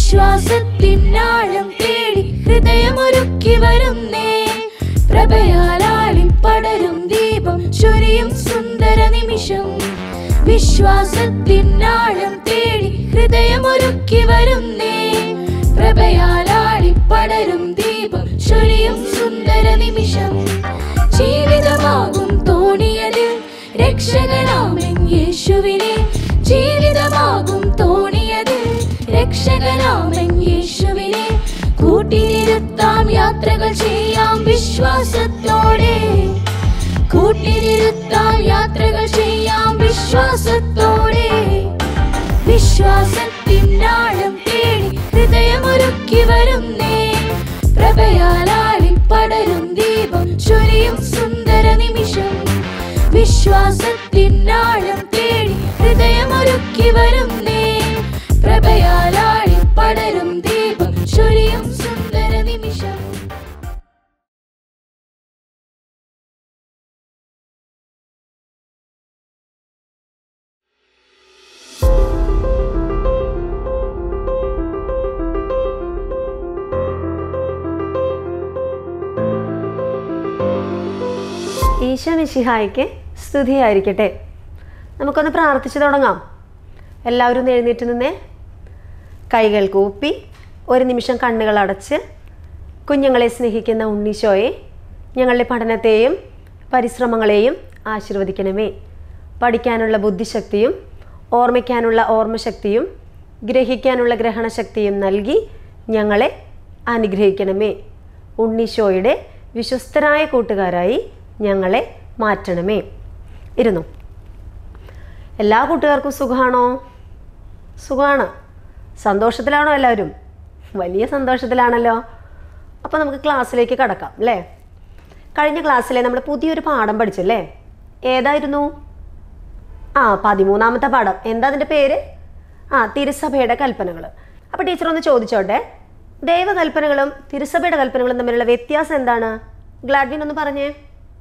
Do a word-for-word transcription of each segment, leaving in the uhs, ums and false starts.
വിശ്വാസത്തിനാഴം തേടി ഹൃദയമൊരുക്കി വരുന്നേ. പ്രഭയാലാളി പടരും ദീപം ചൊരിയും സുന്ദര നിമിഷം. വിശ്വാസത്തിനാഴം തേടി ഹൃദയമൊരുക്കി വരുന്നേ. പ്രഭയാലാളി പടരും ദീപം ചൊരിയും സുന്ദര നിമിഷം. ജീവിതമാകും തോണിയത് രക്ഷകനാമൻ യേശുവിനെ. ജീവിതമാകും തോണിയത് രക്ഷകനാമൻ യേശുവിനെ. കൂട്ടിനിരുത്താം യാത്രകൾ ചെയ്യാം വിശ്വാസത്തോടെ. കൂട്ടിനിരുത്താം യാത്രകൾ ചെയ്യാം വിശ്വാസത്തോടെ. വിശ്വാസത്തിനാഴം തേടി ഹൃദയമൊരുക്കി വരുന്നേ. പ്രഭയാലാളി പടരും ദീപം ചൊരിയും സുന്ദര നിമിഷം. വിശ്വാസത്തിനാഴം തേടി ഹൃദയമൊരുക്കി വരുന്നേ. പ്രഭയാലാളി പടരും ദീപം ചൊരിയും സുന്ദര നിമിഷം. ഈശോ മിശിഹായ്ക്ക് സ്തുതിയായിരിക്കട്ടെ. നമുക്കൊന്ന് പ്രാർത്ഥിച്ചു തുടങ്ങാം. എല്ലാവരും ഒന്ന് എഴുന്നേറ്റ് നിന്നേ. കൈകൾ കൂപ്പി ഒരു നിമിഷം കണ്ണുകൾ അടച്ച് കുഞ്ഞുങ്ങളെ സ്നേഹിക്കുന്ന ഉണ്ണീശോയെ, ഞങ്ങളുടെ പഠനത്തെയും പരിശ്രമങ്ങളെയും ആശീർവദിക്കണമേ. പഠിക്കാനുള്ള ബുദ്ധിശക്തിയും ഓർമ്മിക്കാനുള്ള ഓർമ്മശക്തിയും ഗ്രഹിക്കാനുള്ള ഗ്രഹണശക്തിയും നൽകി ഞങ്ങളെ അനുഗ്രഹിക്കണമേ. ഉണ്ണീശോയുടെ വിശ്വസ്തരായ കൂട്ടുകാരായി ഞങ്ങളെ മാറ്റണമേ. ഇരുന്നു. എല്ലാ കൂട്ടുകാർക്കും സുഖമാണോ? സുഖമാണ്. സന്തോഷത്തിലാണോ എല്ലാവരും? വലിയ സന്തോഷത്തിലാണല്ലോ. അപ്പോൾ നമുക്ക് ക്ലാസ്സിലേക്ക് കടക്കാം അല്ലേ? കഴിഞ്ഞ ക്ലാസ്സിലെ നമ്മൾ പുതിയൊരു പാഠം പഠിച്ചല്ലേ? ഏതായിരുന്നു? ആ പതിമൂന്നാമത്തെ പാഠം. എന്താ അതിൻ്റെ പേര്? ആ തിരുസഭയുടെ കൽപ്പനകൾ. അപ്പോൾ ടീച്ചർ ഒന്ന് ചോദിച്ചോട്ടെ, ദൈവകൽപ്പനകളും തിരുസഭയുടെ കൽപ്പനകളും തമ്മിലുള്ള വ്യത്യാസം എന്താണ്? ഗ്ലാഡ്വിൻ ഒന്ന് പറഞ്ഞേ.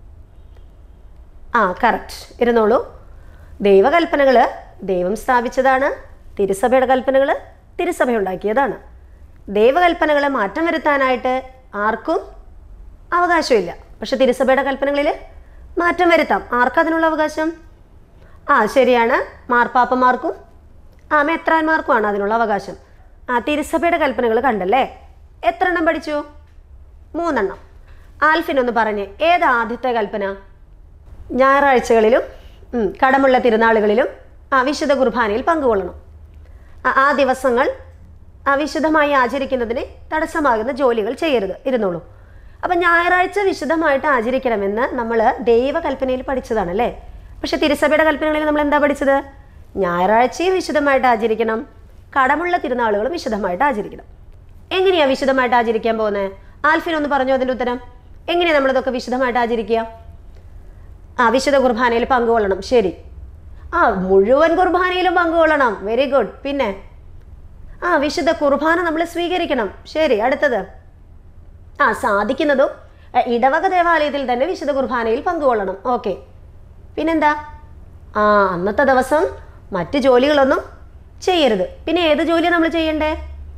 ആ കറക്റ്റ്. ഇരുന്നോളൂ. ദൈവകൽപ്പനകൾ ദൈവം സ്ഥാപിച്ചതാണ്. തിരുസഭയുടെ കൽപ്പനകൾ തിരുസഭ ഉണ്ടാക്കിയതാണ്. ദൈവകൽപ്പനകളെ മാറ്റം വരുത്താനായിട്ട് ആർക്കും അവകാശമില്ല. പക്ഷെ തിരുസഭയുടെ കൽപ്പനകളിൽ മാറ്റം വരുത്താം. ആർക്കതിനുള്ള അവകാശം? ആ ശരിയാണ്, മാർപ്പാപ്പമാർക്കും ആ മെത്രാന്മാർക്കുമാണ് അതിനുള്ള അവകാശം. ആ തിരുസഭയുടെ കൽപ്പനകൾ കണ്ടല്ലേ? എത്ര എണ്ണം പഠിച്ചു? മൂന്നെണ്ണം. ആൽഫിനൊന്ന് പറഞ്ഞേ, ഏതാ ആദ്യത്തെ കൽപ്പന? ഞായറാഴ്ചകളിലും കടമുള്ള തിരുനാളുകളിലും ആ വിശുദ്ധ കുർബാനയിൽ പങ്കുകൊള്ളണം. ആ ദിവസങ്ങൾ വിശുദ്ധമായി ആചരിക്കുന്നതിന് തടസ്സമാകുന്ന ജോലികൾ ചെയ്യരുത്. ഇരുന്നോളൂ. അപ്പം ഞായറാഴ്ച വിശുദ്ധമായിട്ട് ആചരിക്കണമെന്ന് നമ്മൾ ദൈവകൽപ്പനയിൽ പഠിച്ചതാണല്ലേ? പക്ഷെ തിരുസഭയുടെ കൽപ്പനകളിൽ നമ്മൾ എന്താ പഠിച്ചത്? ഞായറാഴ്ചയും വിശുദ്ധമായിട്ട് ആചരിക്കണം, കടമുള്ള തിരുനാളുകളും വിശുദ്ധമായിട്ട് ആചരിക്കണം. എങ്ങനെയാണ് വിശുദ്ധമായിട്ട് ആചരിക്കാൻ പോകുന്നത്? ആൽഫിനൊന്ന് പറഞ്ഞു അതിൻ്റെ ഉത്തരം. എങ്ങനെയാണ് നമ്മളിതൊക്കെ വിശുദ്ധമായിട്ട് ആചരിക്കുക? ആ വിശുദ്ധ കുർബാനയിൽ പങ്കുകൊള്ളണം. ശരി. ആ മുഴുവൻ കുർബാനയിലും പങ്കുകൊള്ളണം. Very good. പിന്നെ ആ വിശുദ്ധ കുർബാന നമ്മൾ സ്വീകരിക്കണം. ശരി. അടുത്തത് ആ സാധിക്കുന്നതും ഇടവക ദേവാലയത്തിൽ തന്നെ വിശുദ്ധ കുർബാനയിൽ പങ്കുകൊള്ളണം. ഓക്കെ. പിന്നെന്താ? ആ അന്നത്തെ ദിവസം മറ്റ് ജോലികളൊന്നും ചെയ്യരുത്. പിന്നെ ഏത് ജോലിയാണ് നമ്മൾ ചെയ്യണ്ടേ?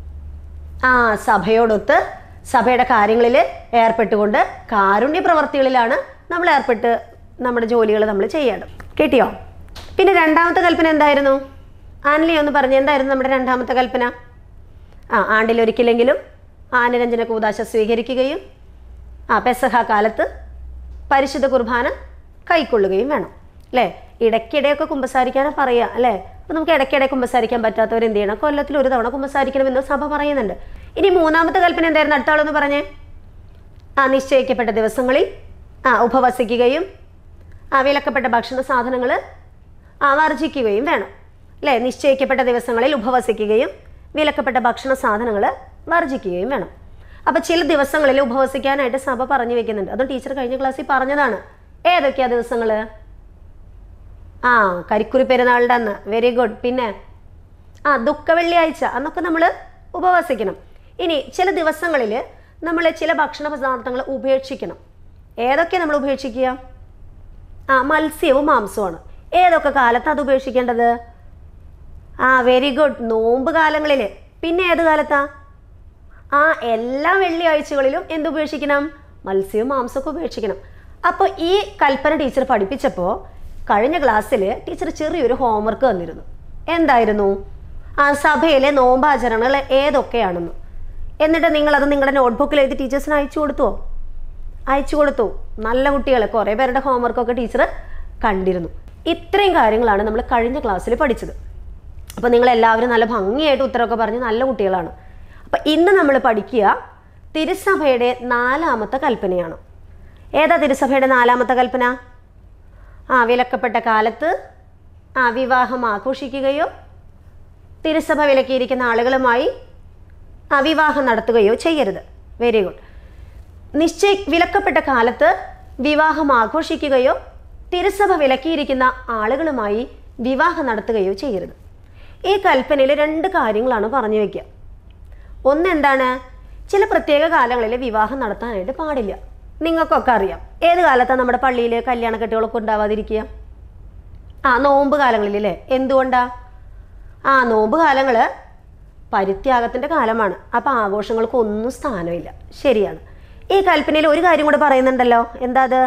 ആ സഭയോടൊത്ത് സഭയുടെ കാര്യങ്ങളിൽ ഏർപ്പെട്ടുകൊണ്ട് കാരുണ്യ പ്രവർത്തികളിലാണ് നമ്മൾ ഏർപ്പെട്ട് നമ്മുടെ ജോലികൾ നമ്മൾ ചെയ്യണം. കേട്ടിയോ? പിന്നെ രണ്ടാമത്തെ കൽപ്പന എന്തായിരുന്നു? ആൻലി ഒന്ന് പറഞ്ഞു, എന്തായിരുന്നു നമ്മുടെ രണ്ടാമത്തെ കൽപ്പന? ആ ആണ്ടിലൊരിക്കലെങ്കിലും ആനരഞ്ജന കൂദാശ സ്വീകരിക്കുകയും ആ പെസഹ കാലത്ത് പരിശുദ്ധ കുർബാന കൈക്കൊള്ളുകയും വേണം അല്ലേ? ഇടയ്ക്കിടെയൊക്കെ കുമ്പസാരിക്കാനാണ് പറയുക അല്ലേ? അപ്പോൾ നമുക്ക് ഇടയ്ക്കിടെ കുമ്പസാരിക്കാൻ പറ്റാത്തവർ എന്ത് ചെയ്യണം? കൊല്ലത്തിൽ ഒരു തവണ കുമ്പസാരിക്കണമെന്ന് സഭ പറയുന്നുണ്ട്. ഇനി മൂന്നാമത്തെ കൽപ്പന എന്തായിരുന്നു? അടുത്താളൊന്ന് പറഞ്ഞേ. ആ നിശ്ചയിക്കപ്പെട്ട ദിവസങ്ങളിൽ ആ ഉപവസിക്കുകയും ആ വിലക്കപ്പെട്ട ഭക്ഷണ സാധനങ്ങൾ ആ വർജിക്കുകയും വേണം അല്ലേ? നിശ്ചയിക്കപ്പെട്ട ദിവസങ്ങളിൽ ഉപവസിക്കുകയും വിലക്കപ്പെട്ട ഭക്ഷണ സാധനങ്ങൾ വർജിക്കുകയും വേണം. അപ്പോൾ ചില ദിവസങ്ങളിൽ ഉപവസിക്കാനായിട്ട് സഭ പറഞ്ഞു വെക്കുന്നുണ്ട്. അതും ടീച്ചർ കഴിഞ്ഞ ക്ലാസ്സിൽ പറഞ്ഞതാണ്. ഏതൊക്കെയാ ദിവസങ്ങൾ? ആ കരിക്കുറി പെരുന്നാളിൻ്റെ അന്ന്. Very good. പിന്നെ ആ ദുഃഖ വെള്ളിയാഴ്ച, അന്നൊക്കെ നമ്മൾ ഉപവസിക്കണം. ഇനി ചില ദിവസങ്ങളിൽ നമ്മൾ ചില ഭക്ഷണ പദാർത്ഥങ്ങൾ ഉപേക്ഷിക്കണം. ഏതൊക്കെ നമ്മൾ ഉപേക്ഷിക്കുക? ആ മത്സ്യവും മാംസവുമാണ്. ഏതൊക്കെ കാലത്ത് അത് ഉപേക്ഷിക്കേണ്ടത്? ആ വെരി ഗുഡ്. നോമ്പ് കാലങ്ങളിൽ പിന്നെ ഏത് കാലത്താ? ആ എല്ലാ വെള്ളിയാഴ്ചകളിലും എന്തുപേക്ഷിക്കണം? മത്സ്യവും മാംസമൊക്കെ ഉപേക്ഷിക്കണം. അപ്പോൾ ഈ കൽപ്പന ടീച്ചർ പഠിപ്പിച്ചപ്പോൾ കഴിഞ്ഞ ക്ലാസ്സിൽ ടീച്ചർ ചെറിയൊരു ഹോംവർക്ക് തന്നിരുന്നു. എന്തായിരുന്നു? ആ സഭയിലെ നോമ്പാചരണങ്ങൾ ഏതൊക്കെയാണെന്ന്. എന്നിട്ട് നിങ്ങളത് നിങ്ങളുടെ നോട്ട്ബുക്കിൽ എഴുതി ടീച്ചേഴ്സിന് അയച്ചു കൊടുത്തുവോ? അയച്ചു കൊടുത്തു. നല്ല കുട്ടികളെ കുറേ പേരുടെ ഹോംവർക്കൊക്കെ ടീച്ചർ കണ്ടിരുന്നു. ഇത്രയും കാര്യങ്ങളാണ് നമ്മൾ കഴിഞ്ഞ ക്ലാസ്സിൽ പഠിച്ചത്. അപ്പോൾ നിങ്ങളെല്ലാവരും നല്ല ഭംഗിയായിട്ട് ഉത്തരമൊക്കെ പറഞ്ഞ് നല്ല കുട്ടികളാണ്. അപ്പം ഇന്ന് നമ്മൾ പഠിക്കുക തിരുസഭയുടെ നാലാമത്തെ കൽപ്പനയാണ്. ഏതാ തിരുസഭയുടെ നാലാമത്തെ കൽപ്പന? ആ വിലക്കപ്പെട്ട കാലത്ത് ആ വിവാഹം ആഘോഷിക്കുകയോ തിരുസഭ വിലക്കിയിരിക്കുന്ന ആളുകളുമായി ആ വിവാഹം നടത്തുകയോ ചെയ്യരുത്. Very good. നിശ്ചയ വിലക്കപ്പെട്ട കാലത്ത് വിവാഹം ആഘോഷിക്കുകയോ തിരുസഭ വിലക്കിയിരിക്കുന്ന ആളുകളുമായി വിവാഹം നടത്തുകയോ ചെയ്യരുത്. ഈ കൽപ്പനയിൽ രണ്ട് കാര്യങ്ങളാണ് പറഞ്ഞു വയ്ക്കുക. ഒന്നെന്താണ്? ചില പ്രത്യേക കാലങ്ങളിൽ വിവാഹം നടത്താനായിട്ട് പാടില്ല. നിങ്ങൾക്കൊക്കെ അറിയാം ഏത് കാലത്താണ് നമ്മുടെ പള്ളിയിൽ കല്യാണക്കെട്ടുകളൊക്കെ ഉണ്ടാവാതിരിക്കുക? ആ നോമ്പ് കാലങ്ങളിലല്ലേ. എന്തുകൊണ്ടാ? ആ നോമ്പ് കാലങ്ങൾ പരിത്യാഗത്തിൻ്റെ കാലമാണ്. അപ്പം ആഘോഷങ്ങൾക്കൊന്നും സ്ഥാനമില്ല. ശരിയാണ്. ഈ കൽപ്പനയിൽ ഒരു കാര്യം കൂടെ പറയുന്നുണ്ടല്ലോ. എന്താ അത്?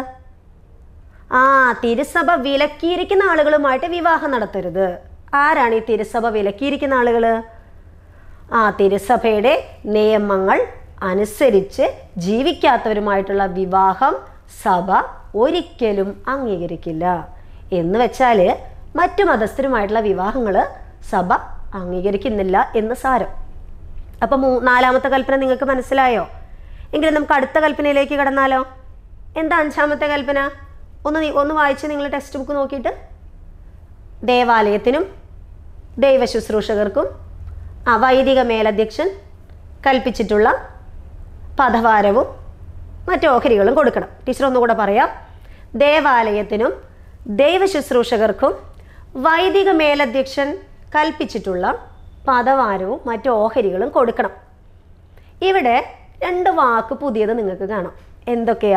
ആ തിരുസഭ വിലക്കിയിരിക്കുന്ന ആളുകളുമായിട്ട് വിവാഹം നടത്തരുത്. ആരാണ് ഈ തിരുസഭ വിലക്കിയിരിക്കുന്ന ആളുകൾ? ആ തിരുസഭയുടെ നിയമങ്ങൾ അനുസരിച്ച് ജീവിക്കാത്തവരുമായിട്ടുള്ള വിവാഹം സഭ ഒരിക്കലും അംഗീകരിക്കില്ല. എന്ന് വെച്ചാൽ മറ്റു മതസ്ഥരുമായിട്ടുള്ള വിവാഹങ്ങൾ സഭ അംഗീകരിക്കുന്നില്ല എന്ന് സാരം. അപ്പം മൂ നാലാമത്തെ കൽപ്പന നിങ്ങൾക്ക് മനസ്സിലായോ? എങ്കിലും നമുക്ക് അടുത്ത കൽപ്പനയിലേക്ക് കടന്നാലോ? എന്താ അഞ്ചാമത്തെ കൽപ്പന? ഒന്ന് ഒന്ന് വായിച്ച് നിങ്ങൾ ടെക്സ്റ്റ് ബുക്ക് നോക്കിയിട്ട്. ദേവാലയത്തിനും ദൈവ ശുശ്രൂഷകർക്കും ആ വൈദിക മേലധ്യക്ഷൻ കൽപ്പിച്ചിട്ടുള്ള പദഭാരവും മറ്റു ഓഹരികളും കൊടുക്കണം. ടീച്ചർ ഒന്നുകൂടെ പറയാം. ദേവാലയത്തിനും ദൈവ ശുശ്രൂഷകർക്കും വൈദിക മേലധ്യക്ഷൻ കൽപ്പിച്ചിട്ടുള്ള പദഭാരവും മറ്റു ഓഹരികളും കൊടുക്കണം. ഇവിടെ രണ്ട് വാക്ക് പുതിയത് നിങ്ങൾക്ക് കാണാം. എന്തൊക്കെയാ?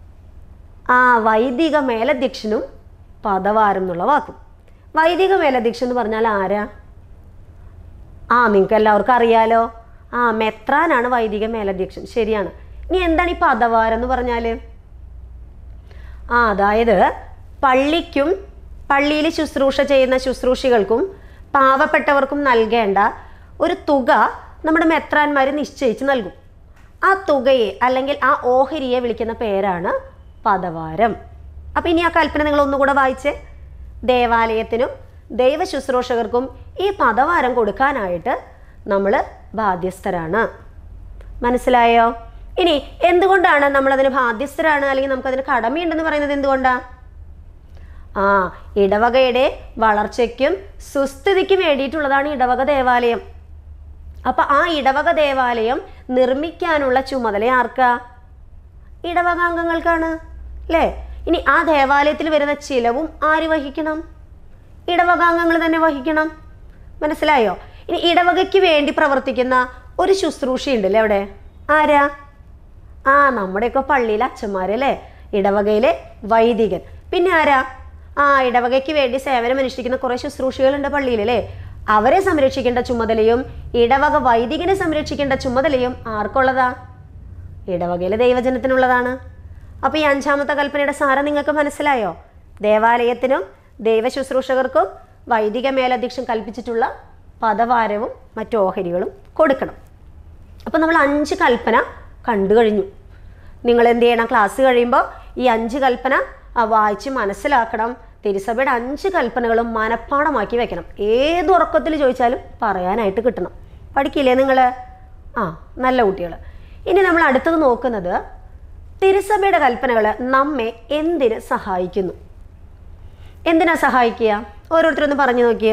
ആ വൈദിക മേലധ്യക്ഷനും പദഭാരം എന്നുള്ള വാക്കും. വൈദിക മേലധ്യക്ഷൻ എന്ന് പറഞ്ഞാൽ ആരാ? ആ നിങ്ങൾക്ക് എല്ലാവർക്കും അറിയാലോ. ആ മെത്രാനാണ് വൈദിക മേലധ്യക്ഷൻ. ശരിയാണ്. ഇനി എന്താണ് ഈ പദഭാരം എന്ന് പറഞ്ഞാൽ? ആ അതായത് പള്ളിക്കും പള്ളിയിൽ ശുശ്രൂഷ ചെയ്യുന്ന ശുശ്രൂഷികൾക്കും പാവപ്പെട്ടവർക്കും നൽകേണ്ട ഒരു തുക നമ്മുടെ മെത്രാന്മാർ നിശ്ചയിച്ച് നൽകും. ആ തുകയെ അല്ലെങ്കിൽ ആ ഓഹരിയെ വിളിക്കുന്ന പേരാണ് പദഭാരം. അപ്പം ഇനി ആ കൽപ്പന നിങ്ങൾ ഒന്നുകൂടെ വായിച്ചേ. ദേവാലയത്തിനും ദൈവ ശുശ്രൂഷകർക്കും ഈ പദഭാരം കൊടുക്കാനായിട്ട് നമ്മൾ ബാധ്യസ്ഥരാണ്. മനസ്സിലായോ? ഇനി എന്തുകൊണ്ടാണ് നമ്മളതിന് ബാധ്യസ്ഥരാണ് അല്ലെങ്കിൽ നമുക്കതിന് കടമയുണ്ടെന്ന് പറയുന്നത്? എന്തുകൊണ്ടാണ്? ആ ഇടവകയുടെ വളർച്ചയ്ക്കും സുസ്ഥിതിക്കും വേണ്ടിയിട്ടുള്ളതാണ് ഇടവക ദേവാലയം. അപ്പം ആ ഇടവക ദേവാലയം നിർമ്മിക്കാനുള്ള ചുമതല ആർക്കാ? ഇടവകാംഗങ്ങൾക്കാണ് അല്ലേ? ഇനി ആ ദേവാലയത്തിൽ വരുന്ന ചിലവും ആര് വഹിക്കണം? ഇടവകാംഗങ്ങൾ തന്നെ വഹിക്കണം. മനസ്സിലായോ? ഇനി ഇടവകയ്ക്ക് വേണ്ടി പ്രവർത്തിക്കുന്ന ഒരു ശുശ്രൂഷയുണ്ടല്ലേ അവിടെ. ആരാ? ആ നമ്മുടെയൊക്കെ പള്ളിയിലെ അച്ഛന്മാരല്ലേ, ഇടവകയിലെ വൈദികൻ. പിന്നെ ആരാ? ആ ഇടവകയ്ക്ക് വേണ്ടി സേവനമനുഷ്ഠിക്കുന്ന കുറേ ശുശ്രൂഷികളുണ്ട് പള്ളിയിലല്ലേ. അവരെ സംരക്ഷിക്കേണ്ട ചുമതലയും ഇടവക വൈദികനെ സംരക്ഷിക്കേണ്ട ചുമതലയും ആർക്കുള്ളതാ? ഇടവകയിലെ ദൈവജനത്തിനുള്ളതാണ്. അപ്പോൾ ഈ അഞ്ചാമത്തെ കൽപ്പനയുടെ സാരം നിങ്ങൾക്ക് മനസ്സിലായോ? ദേവാലയത്തിനും ദൈവ ശുശ്രൂഷകർക്കും വൈദിക മേലധ്യക്ഷൻ കൽപ്പിച്ചിട്ടുള്ള പദഭാരവും മറ്റു ഓഹരികളും കൊടുക്കണം. അപ്പോൾ നമ്മൾ അഞ്ച് കൽപ്പന കണ്ടു കഴിഞ്ഞു. നിങ്ങൾ എന്ത് ചെയ്യണം? ക്ലാസ് കഴിയുമ്പോൾ ഈ അഞ്ച് കൽപ്പന വായിച്ച് മനസ്സിലാക്കണം. തിരുസഭയുടെ അഞ്ച് കൽപ്പനകളും മനഃപ്പാഠമാക്കി വെക്കണം. ഏത് ഉറക്കത്തിൽ ചോദിച്ചാലും പറയാനായിട്ട് കിട്ടണം. പഠിക്കില്ലേ നിങ്ങൾ? ആ നല്ല കുട്ടികൾ. ഇനി നമ്മൾ അടുത്തത് നോക്കുന്നത് തിരുസഭയുടെ കൽപ്പനകൾ നമ്മെ എന്തിന് സഹായിക്കുന്നു? എന്തിനാ സഹായിക്കുക? ഓരോരുത്തരൊന്ന് പറഞ്ഞു നോക്കിയേ.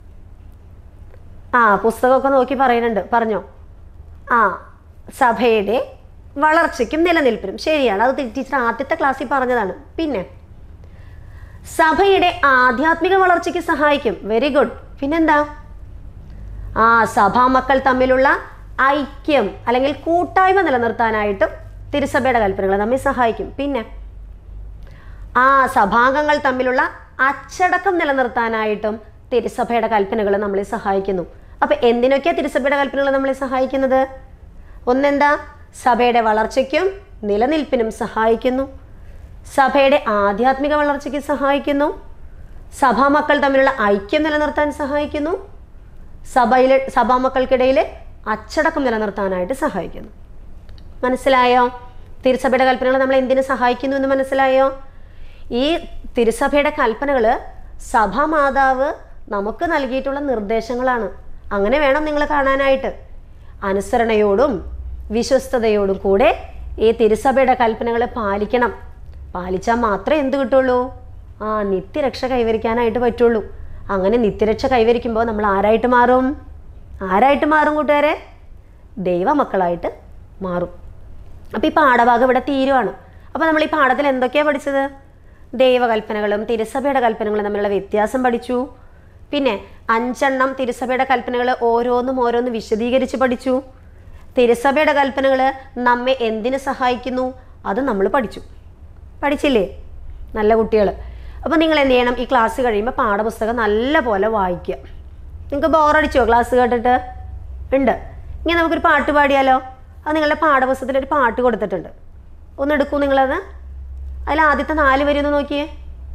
ആ പുസ്തകമൊക്കെ നോക്കി പറയുന്നുണ്ട്. പറഞ്ഞോ. ആ സഭയുടെ വളർച്ചയ്ക്കും നിലനിൽപ്പിനും. ശരിയാണ്, അത് ടീച്ചർ ആദ്യത്തെ ക്ലാസ്സിൽ പറഞ്ഞതാണ്. പിന്നെ സഭയുടെ ആധ്യാത്മിക വളർച്ചയ്ക്ക് സഹായിക്കും. Very good. പിന്നെന്താ? ആ സഭാമക്കൾ തമ്മിലുള്ള ഐക്യം അല്ലെങ്കിൽ കൂട്ടായ്മ നിലനിർത്താനായിട്ടും തിരുസഭയുടെ കൽപ്പനകൾ നമ്മെ സഹായിക്കും. പിന്നെ ആ സഭാംഗങ്ങൾ തമ്മിലുള്ള അച്ചടക്കം നിലനിർത്താനായിട്ടും തിരുസഭയുടെ കൽപ്പനകൾ നമ്മളെ സഹായിക്കുന്നു. അപ്പം എന്തിനൊക്കെയാണ് തിരുസഭയുടെ കൽപ്പനകൾ നമ്മളെ സഹായിക്കുന്നത്? ഒന്നെന്താ? സഭയുടെ വളർച്ചയ്ക്കും നിലനിൽപ്പിനും സഹായിക്കുന്നു, സഭയുടെ ആധ്യാത്മിക വളർച്ചയ്ക്ക് സഹായിക്കുന്നു, സഭാമക്കൾ തമ്മിലുള്ള ഐക്യം നിലനിർത്താൻ സഹായിക്കുന്നു, സഭയിലെ സഭാമക്കൾക്കിടയിൽ അച്ചടക്കം നിലനിർത്താനായിട്ട് സഹായിക്കുന്നു. മനസ്സിലായോ? തിരുസഭയുടെ കൽപ്പനകൾ നമ്മൾ എന്തിനു സഹായിക്കുന്നു എന്ന് മനസ്സിലായോ? ഈ തിരുസഭയുടെ കൽപ്പനകൾ സഭാമാതാവ് നമുക്ക് നൽകിയിട്ടുള്ള നിർദ്ദേശങ്ങളാണ്. അങ്ങനെ വേണം നിങ്ങൾ കാണാനായിട്ട്. അനുസരണയോടും വിശ്വസ്തയോടും കൂടെ ഈ തിരുസഭയുടെ കൽപ്പനകൾ പാലിക്കണം. പാലിച്ചാൽ മാത്രമേ എന്ത് കിട്ടുള്ളൂ? ആ നിത്യരക്ഷ കൈവരിക്കാനായിട്ട് പറ്റുള്ളൂ. അങ്ങനെ നിത്യരക്ഷ കൈവരിക്കുമ്പോൾ നമ്മൾ ആരായിട്ട് മാറും? ആരായിട്ട് മാറും കൂട്ടുകാരെ? ദൈവമക്കളായിട്ട് മാറും. അപ്പോൾ ഈ പാഠഭാഗം ഇവിടെ തീരുവാണ്. അപ്പോൾ നമ്മൾ ഈ പാഠത്തിൽ എന്തൊക്കെയാണ് പഠിച്ചത്? ദൈവകൽപ്പനകളും തിരുസഭയുടെ കൽപ്പനകളും തമ്മിലുള്ള വ്യത്യാസം പഠിച്ചു. പിന്നെ അഞ്ചെണ്ണം തിരുസഭയുടെ കൽപ്പനകൾ ഓരോന്നും ഓരോന്ന് വിശദീകരിച്ച് പഠിച്ചു. തിരുസഭയുടെ കൽപ്പനകൾ നമ്മെ എന്തിനു സഹായിക്കുന്നു അത് നമ്മൾ പഠിച്ചു. പഠിച്ചില്ലേ? നല്ല കുട്ടികൾ. അപ്പോൾ നിങ്ങൾ എന്ത് ചെയ്യണം? ഈ ക്ലാസ് കഴിയുമ്പോൾ പാഠപുസ്തകം നല്ല പോലെ വായിക്കുക. നിങ്ങൾക്ക് ബോറടിച്ചോ ക്ലാസ് കേട്ടിട്ട്? ഉണ്ട്. ഇങ്ങനെ നമുക്കൊരു പാട്ട് പാടിയാലോ? അത് നിങ്ങളുടെ പാഠപുസ്തകത്തിലൊരു പാട്ട് കൊടുത്തിട്ടുണ്ട്. ഒന്ന് എടുക്കൂ നിങ്ങളത്. അതിൽ ആദ്യത്തെ നാല് വരി ഒന്ന് നോക്കിയേ.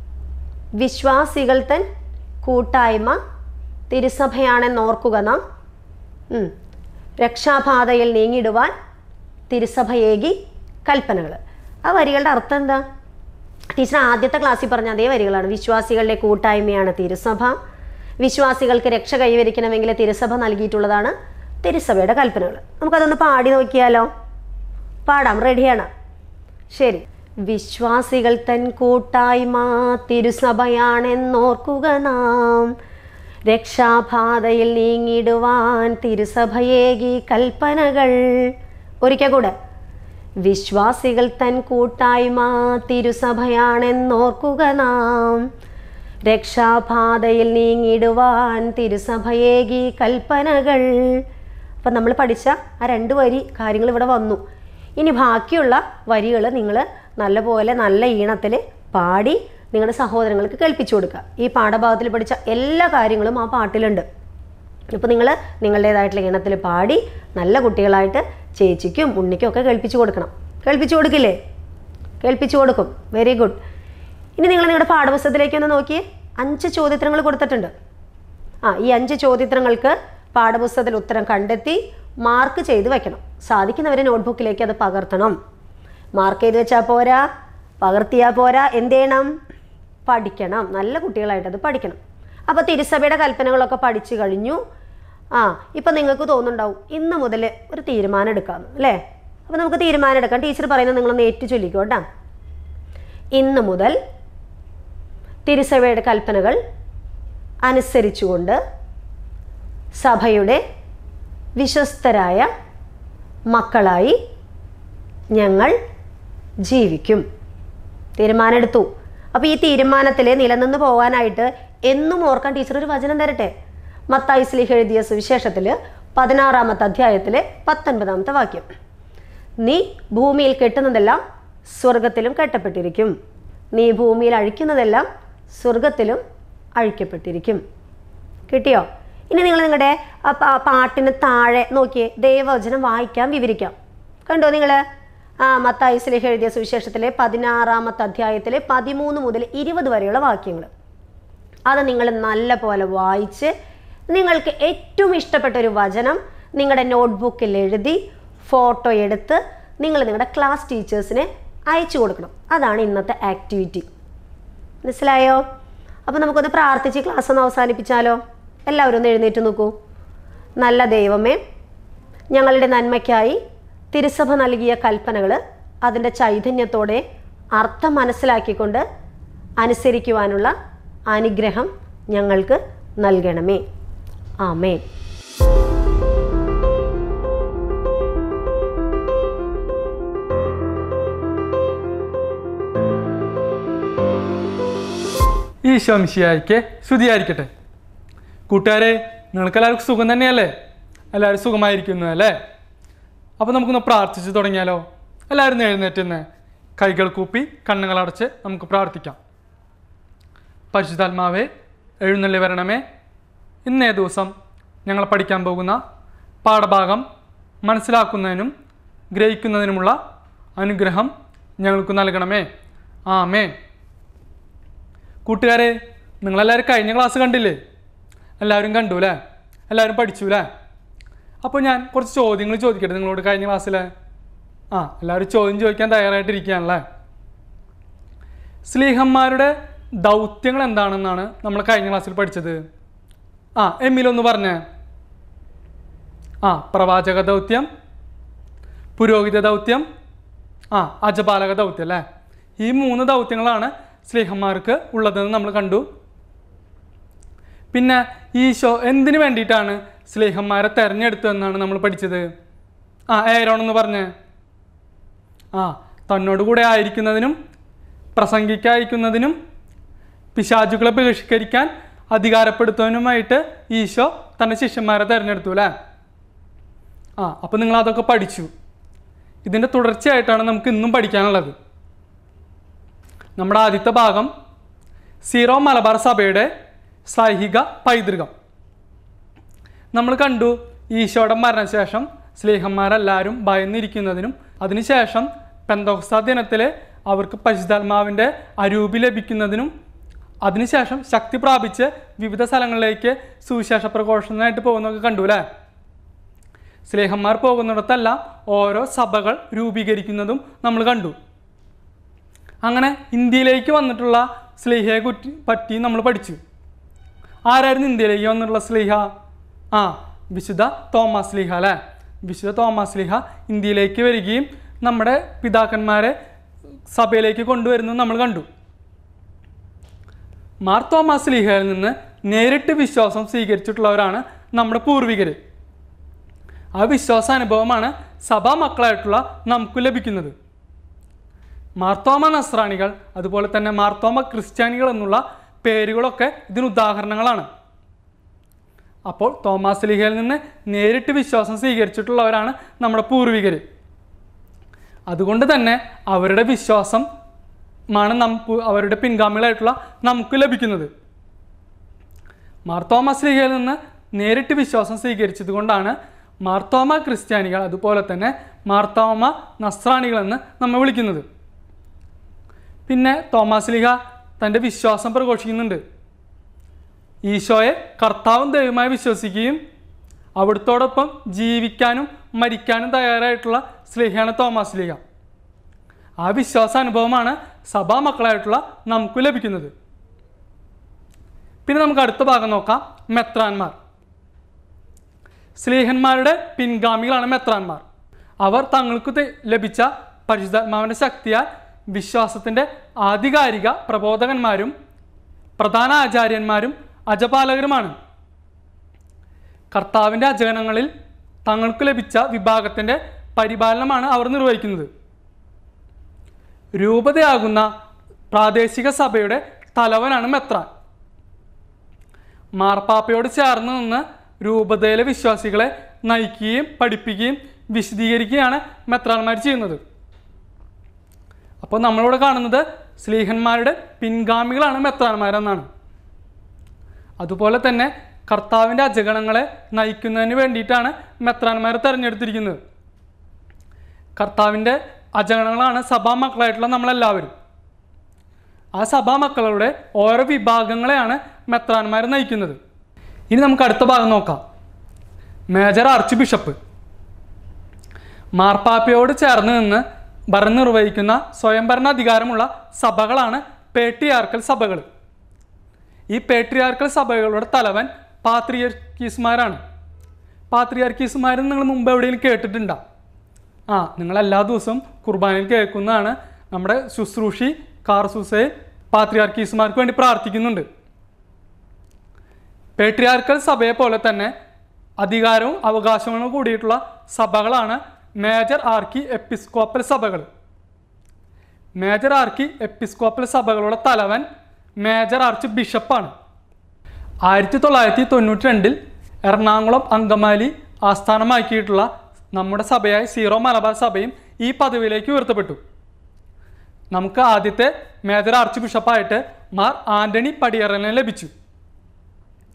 വിശ്വാസികൾ തൻ കൂട്ടായ്മ തിരുസഭയാണെന്നോർക്കുക നാം, രക്ഷാപാതയിൽ നീങ്ങിടുവാൻ തിരുസഭയേകി കൽപ്പനകൾ. ആ വരികളുടെ അർത്ഥം എന്താ? ടീച്ചർ ആദ്യത്തെ ക്ലാസ്സിൽ പറഞ്ഞ അതേ വരികളാണ്. വിശ്വാസികളുടെ കൂട്ടായ്മയാണ് തിരുസഭ, വിശ്വാസികൾക്ക് രക്ഷ കൈവരിക്കണമെങ്കിൽ തിരുസഭ നൽകിയിട്ടുള്ളതാണ് തിരുസഭയുടെ കൽപ്പനകൾ. നമുക്കതൊന്ന് പാടി നോക്കിയാലോ? പാടാം. റെഡിയാണ്? ശരി. വിശ്വാസികൾ തൻ കൂട്ടായ്മ തിരുസഭയാണെന്നോർക്കുക നാം, രക്ഷാപാതയിൽ നീങ്ങിടുവാൻ തിരുസഭയേകി കൽപ്പനകൾ. ഒരിക്കൽ കൂടെ. വിശ്വാസികൾ തൻ കൂട്ടായ്മ തിരുസഭയാണെന്നോർക്കുക നാം, രക്ഷാപാതയിൽ നീങ്ങിടുവാൻ തിരുസഭയേകി കൽപ്പനകൾ. അപ്പം നമ്മൾ പഠിച്ച ആ രണ്ട് വരി കാര്യങ്ങൾ ഇവിടെ വന്നു. ഇനി ബാക്കിയുള്ള വരികൾ നിങ്ങൾ നല്ലപോലെ നല്ല ഈണത്തിൽ പാടി നിങ്ങളുടെ സഹോദരങ്ങൾക്ക് കേൾപ്പിച്ചു കൊടുക്കുക. ഈ പാഠഭാഗത്തിൽ പഠിച്ച എല്ലാ കാര്യങ്ങളും ആ പാട്ടിലുണ്ട്. അപ്പോൾ നിങ്ങൾ നിങ്ങളുടേതായിട്ടുള്ള ഈണത്തിൽ പാടി നല്ല കുട്ടികളായിട്ട് ചേച്ചിക്കും ഉണ്ണിക്കും ഒക്കെ കേൾപ്പിച്ചു കൊടുക്കണം. കേൾപ്പിച്ചു കൊടുക്കില്ലേ? കേൾപ്പിച്ചു കൊടുക്കും. Very good. ഇനി നിങ്ങൾ നിങ്ങളുടെ പാഠപുസ്തകത്തിലേക്ക് ഒന്ന് നോക്കിയേ. അഞ്ച് ചോദ്യോത്തരങ്ങൾ കൊടുത്തിട്ടുണ്ട്. ആ ഈ അഞ്ച് ചോദ്യോത്തരങ്ങൾക്ക് പാഠപുസ്തകത്തിൽ ഉത്തരം കണ്ടെത്തി മാർക്ക് ചെയ്ത് വെക്കണം. സാധിക്കുന്നവരെ നോട്ട്ബുക്കിലേക്ക് അത് പകർത്തണം. മാർക്ക് ചെയ്ത് വെച്ചാൽ പോരാ, പകർത്തിയാൽ പോരാ. എന്ത് ചെയ്യണം? പഠിക്കണം. നല്ല കുട്ടികളായിട്ട് അത് പഠിക്കണം. അപ്പോൾ തിരുസഭയുടെ കൽപ്പനകളൊക്കെ പഠിച്ചു കഴിഞ്ഞു. ആ ഇപ്പം നിങ്ങൾക്ക് തോന്നുന്നുണ്ടാവും ഇന്ന് മുതൽ ഒരു തീരുമാനം എടുക്കാമെന്ന്, അല്ലേ? അപ്പോൾ നമുക്ക് തീരുമാനം എടുക്കാം. ടീച്ചർ പറയുന്നത് നിങ്ങളൊന്ന് ഏറ്റു ചൊല്ലിക്കോട്ടാ. ഇന്ന് മുതൽ തിരുസഭയുടെ കൽപ്പനകൾ അനുസരിച്ചുകൊണ്ട് സഭയുടെ വിശ്വസ്തരായ മക്കളായി ഞങ്ങൾ ജീവിക്കും. തീരുമാനമെടുത്തു. അപ്പോൾ ഈ തീരുമാനത്തിൽ നിലനിന്ന് പോകാനായിട്ട് എന്നും ഓർക്കാൻ ടീച്ചർ ഒരു വചനം തരട്ടെ. മത്തായി ശ്ലീഹ എഴുതിയ സുവിശേഷത്തിൽ പതിനാറാമത്തെ അധ്യായത്തിലെ പത്തൊൻപതാമത്തെ വാക്യം. നീ ഭൂമിയിൽ കെട്ടുന്നതെല്ലാം സ്വർഗത്തിലും കെട്ടപ്പെട്ടിരിക്കും, നീ ഭൂമിയിൽ അഴിക്കുന്നതെല്ലാം സ്വർഗത്തിലും അഴിക്കപ്പെട്ടിരിക്കും. കിട്ടിയോ? ഇനി നിങ്ങൾ നിങ്ങളുടെ പാട്ടിന് താഴെ നോക്കിയേ. ദൈവവചനം വായിക്കാം, വിവരിക്കാം. കണ്ടോ നിങ്ങൾ? ആ മത്തായി ശ്ലീഹ എഴുതിയ സുവിശേഷത്തിലെ പതിനാറാമത്തെ അധ്യായത്തിലെ പതിമൂന്ന് മുതൽ ഇരുപത് വരെയുള്ള വാക്യങ്ങൾ അത് നിങ്ങൾ നല്ല പോലെ വായിച്ച് നിങ്ങൾക്ക് ഏറ്റവും ഇഷ്ടപ്പെട്ട ഒരു വചനം നിങ്ങളുടെ നോട്ട്ബുക്കിൽ എഴുതി ഫോട്ടോ എടുത്ത് നിങ്ങൾ നിങ്ങളുടെ ക്ലാസ് ടീച്ചേഴ്സിനെ അയച്ചു കൊടുക്കണം. അതാണ് ഇന്നത്തെ ആക്ടിവിറ്റി. മനസ്സിലായോ? അപ്പോൾ നമുക്കൊന്ന് പ്രാർത്ഥിച്ച് ക്ലാസ് ഒന്ന് അവസാനിപ്പിച്ചാലോ? എല്ലാവരും ഒന്ന് എഴുന്നേറ്റ് നോക്കൂ. നല്ല ദൈവമേ, ഞങ്ങളുടെ നന്മയ്ക്കായി തിരുസഭ നൽകിയ കൽപ്പനകൾ അതിൻ്റെ ചൈതന്യത്തോടെ അർത്ഥം മനസ്സിലാക്കിക്കൊണ്ട് അനുസരിക്കുവാനുള്ള അനുഗ്രഹം ഞങ്ങൾക്ക് നൽകണമേ. ആമേൻ. ഈശോ മിശിഹായ്ക്ക് സ്തുതിയായിരിക്കട്ടെ. കൂട്ടുകാരെ, നിങ്ങൾക്ക് എല്ലാവർക്കും സുഖം തന്നെയല്ലേ? എല്ലാവരും സുഖമായിരിക്കുന്നു അല്ലേ? അപ്പോൾ നമുക്കൊന്ന് പ്രാർത്ഥിച്ച് തുടങ്ങിയാലോ? എല്ലാവരും എഴുന്നേറ്റുന്ന് കൈകൾ കൂപ്പി കണ്ണുകളടച്ച് നമുക്ക് പ്രാർത്ഥിക്കാം. പരിശുദ്ധാത്മാവേ, എഴുന്നള്ളി വരണമേ. ഇന്നേ ദിവസം ഞങ്ങൾ പഠിക്കാൻ പോകുന്ന പാഠഭാഗം മനസ്സിലാക്കുന്നതിനും ഗ്രഹിക്കുന്നതിനുമുള്ള അനുഗ്രഹം ഞങ്ങൾക്ക് നൽകണമേ. ആമേൻ. കൂട്ടുകാരെ, നിങ്ങളെല്ലാവരും കഴിഞ്ഞ ക്ലാസ് കണ്ടില്ലേ? എല്ലാവരും കണ്ടു അല്ലേ? എല്ലാവരും പഠിച്ചു അല്ലേ? അപ്പോൾ ഞാൻ കുറച്ച് ചോദ്യങ്ങൾ ചോദിക്കട്ടെ നിങ്ങളോട് കഴിഞ്ഞ ക്ലാസ്സിൽ? ആ, എല്ലാവരും ചോദ്യം ചോദിക്കാൻ തയ്യാറായിട്ടിരിക്കുകയാണല്ലേ? സ്ലീഹന്മാരുടെ ദൗത്യങ്ങൾ എന്താണെന്നാണ് നമ്മൾ കഴിഞ്ഞ ക്ലാസ്സിൽ പഠിച്ചത്. ആ, എമ്മിലൊന്ന് പറഞ്ഞേ. ആ, പ്രവാചക ദൗത്യം, പുരോഹിത ദൗത്യം, ആ അജപാലക ദൗത്യം അല്ലേ? ഈ മൂന്ന് ദൗത്യങ്ങളാണ് സ്ലീഹന്മാർക്ക് ഉള്ളതെന്ന് നമ്മൾ കണ്ടു. പിന്നെ ഈശോ എന്തിനു വേണ്ടിയിട്ടാണ് സ്ലീഹന്മാരെ തിരഞ്ഞെടുത്തതെന്നാണ് നമ്മൾ പഠിച്ചത്. ആ, ഏരോണെന്ന് പറഞ്ഞേ. ആ, തന്നോട് കൂടെ ആയിരിക്കുന്നതിനും പ്രസംഗിക്കാതിരിക്കുന്നതിനും പിശാചുക്കളെ ബഹിഷ്കരിക്കാൻ അധികാരപ്പെടുത്തുവാനുമായിട്ട് ഈശോ തൻ്റെ ശിഷ്യന്മാരെ തിരഞ്ഞെടുത്തു അല്ലേ? ആ, അപ്പോൾ നിങ്ങൾ അതൊക്കെ പഠിച്ചു. ഇതിൻ്റെ തുടർച്ചയായിട്ടാണ് നമുക്ക് ഇന്നും പഠിക്കാനുള്ളത്. നമ്മുടെ ആദ്യത്തെ ഭാഗം സീറോ മലബാർ സഭയുടെ ശ്ലൈഹിക പൈതൃകം. നമ്മൾ കണ്ടു ഈശോയുടെ മരണശേഷം സ്ലീഹന്മാരെല്ലാവരും ഭയന്നിരിക്കുന്നതിനും അതിനുശേഷം പെന്തോക്സ്താ ദിനത്തിൽ അവർക്ക് പരിശുദ്ധാത്മാവിൻ്റെ അരൂപി ലഭിക്കുന്നതിനും അതിനുശേഷം ശക്തി പ്രാപിച്ച് വിവിധ സ്ഥലങ്ങളിലേക്ക് സുവിശേഷ പ്രഘോഷണത്തിനായിട്ട് പോകുന്നതൊക്കെ കണ്ടു അല്ലേ? സ്ലീഹന്മാർ പോകുന്നിടത്തെല്ലാം ഓരോ സഭകൾ രൂപീകരിക്കുന്നതും നമ്മൾ കണ്ടു. അങ്ങനെ ഇന്ത്യയിലേക്ക് വന്നിട്ടുള്ള സ്ലീഹയെ കുറ്റി പറ്റി നമ്മൾ പഠിച്ചു. ആരായിരുന്നു ഇന്ത്യയിലേക്ക് വന്നിട്ടുള്ള സ്ലീഹ? ആ, വിശുദ്ധ തോമസ് സ്ലീഹ അല്ലേ? വിശുദ്ധ തോമസ് സ്ലീഹ ഇന്ത്യയിലേക്ക് വരികയും നമ്മുടെ പിതാക്കന്മാരെ സഭയിലേക്ക് കൊണ്ടുവരുന്നത് നമ്മൾ കണ്ടു. മാർ തോമസ് സ്ലീഹയിൽ നിന്ന് നേരിട്ട് വിശ്വാസം സ്വീകരിച്ചിട്ടുള്ളവരാണ് നമ്മുടെ പൂർവികർ. ആ വിശ്വാസാനുഭവമാണ് സഭാ മക്കളായിട്ടുള്ള നമുക്ക് ലഭിക്കുന്നത്. മാർത്തോമ നസ്രാണികൾ അതുപോലെ തന്നെ മാർത്തോമ ക്രിസ്ത്യാനികൾ എന്നുള്ള പേരുകളൊക്കെ ഇതിന് ഉദാഹരണങ്ങളാണ്. അപ്പോൾ തോമാസ് സ്ലീഹയിൽ നിന്ന് നേരിട്ട് വിശ്വാസം സ്വീകരിച്ചിട്ടുള്ളവരാണ് നമ്മുടെ പൂർവികർ. അതുകൊണ്ട് തന്നെ അവരുടെ വിശ്വാസമാണ് നമുക്ക് അവരുടെ പിൻഗാമികളായിട്ടുള്ള നമുക്ക് ലഭിക്കുന്നത്. മാർത്തോമ സ്ലീഹയിൽ നിന്ന് നേരിട്ട് വിശ്വാസം സ്വീകരിച്ചത് കൊണ്ടാണ് മാർത്തോമ ക്രിസ്ത്യാനികൾ അതുപോലെ തന്നെ മാർത്തോമ നസ്രാണികളെന്ന് നമ്മൾ വിളിക്കുന്നത്. പിന്നെ തോമാസ് ലീഹ തൻ്റെ വിശ്വാസം പ്രഘോഷിക്കുന്നുണ്ട്. ഈശോയെ കർത്താവും ദൈവമായി വിശ്വസിക്കുകയും അവിടുത്തോടൊപ്പം ജീവിക്കാനും മരിക്കാനും തയ്യാറായിട്ടുള്ള സ്ലീഹയാണ് തോമാസ് ലീഹ. ആ വിശ്വാസാനുഭവമാണ് സഭാ മക്കളായിട്ടുള്ള നമുക്ക് ലഭിക്കുന്നത്. പിന്നെ നമുക്ക് അടുത്ത ഭാഗം നോക്കാം. മെത്രാന്മാർ. സ്ലീഹന്മാരുടെ പിൻഗാമികളാണ് മെത്രാന്മാർ. അവർ തങ്ങൾക്ക് ലഭിച്ച പരിശുദ്ധാത്മാവിൻ്റെ ശക്തിയാൽ വിശ്വാസത്തിൻ്റെ ആധികാരിക പ്രബോധകന്മാരും പ്രധാന ആചാര്യന്മാരും അജപാലകരുമാണ്. കർത്താവിൻ്റെ അജഗണങ്ങളിൽ തങ്ങൾക്ക് ലഭിച്ച വിഭാഗത്തിൻ്റെ പരിപാലനമാണ് അവർ നിർവഹിക്കുന്നത്. രൂപതയാകുന്ന പ്രാദേശിക സഭയുടെ തലവനാണ് മെത്രാൻ. മാർപ്പാപ്പയോട് ചേർന്ന് നിന്ന് രൂപതയിലെ വിശ്വാസികളെ നയിക്കുകയും പഠിപ്പിക്കുകയും വിശദീകരിക്കുകയാണ് മെത്രാന്മാർ ചെയ്യുന്നത്. അപ്പോൾ നമ്മളിവിടെ കാണുന്നത് സ്ലീഹന്മാരുടെ പിൻഗാമികളാണ് മെത്രാന്മാരെന്നാണ്. അതുപോലെ തന്നെ കർത്താവിൻ്റെ അജഗണങ്ങളെ നയിക്കുന്നതിന് വേണ്ടിയിട്ടാണ് മെത്രാന്മാരെ തിരഞ്ഞെടുത്തിരിക്കുന്നത്. കർത്താവിൻ്റെ അജഗണങ്ങളാണ് സഭാ മക്കളായിട്ടുള്ള നമ്മളെല്ലാവരും. ആ സഭാ മക്കളുടെ ഓരോ വിഭാഗങ്ങളെയാണ് മെത്രാന്മാർ നയിക്കുന്നത്. ഇനി നമുക്ക് അടുത്ത ഭാഗം നോക്കാം. Major arch bishop. മാർപ്പാപ്പയോട് ചേർന്ന് നിന്ന് ഭരണം നിർവഹിക്കുന്ന സ്വയംഭരണ അധികാരമുള്ള സഭകളാണ് പേട്രിയാർക്കൽ സഭകൾ. ഈ പേട്രിയാർക്കൽ സഭകളുടെ തലവൻ പാത്രിയർക്കീസ്മാരാണ്. പാത്രിയർക്കീസ്മാരെന്ന് നിങ്ങൾ മുമ്പ് എവിടെയെങ്കിലും കേട്ടിട്ടുണ്ടോ? ആ, നിങ്ങൾ എല്ലാ ദിവസവും കുർബാനയിൽ കേൾക്കുന്നതാണ്. നമ്മുടെ ശുശ്രൂഷി കാർസൂസെ പാത്രിയാർക്കീസ്മാർക്ക് വേണ്ടി പ്രാർത്ഥിക്കുന്നുണ്ട്. പേട്രിയാർക്കൽ സഭയെ പോലെ തന്നെ അധികാരവും അവകാശങ്ങളും കൂടിയിട്ടുള്ള സഭകളാണ് മേജർ ആർക്കി എപ്പിസ്കോപ്പൽ സഭകൾ. മേജർ ആർക്കി എപ്പിസ്കോപ്പൽ സഭകളുടെ തലവൻ മേജർ ആർച്ച് ബിഷപ്പാണ്. ആയിരത്തി തൊള്ളായിരത്തി തൊണ്ണൂറ്റി രണ്ടിൽ എറണാകുളം അങ്കമാലി ആസ്ഥാനമാക്കിയിട്ടുള്ള നമ്മുടെ സഭയായ സീറോ മലബാർ സഭയും ഈ പദവിയിലേക്ക് ഉയർത്തപ്പെട്ടു. നമുക്ക് ആദ്യത്തെ മേജർ ആർച്ച് ബിഷപ്പായിട്ട് മാർ ആൻ്റണി പടിയറനെ ലഭിച്ചു.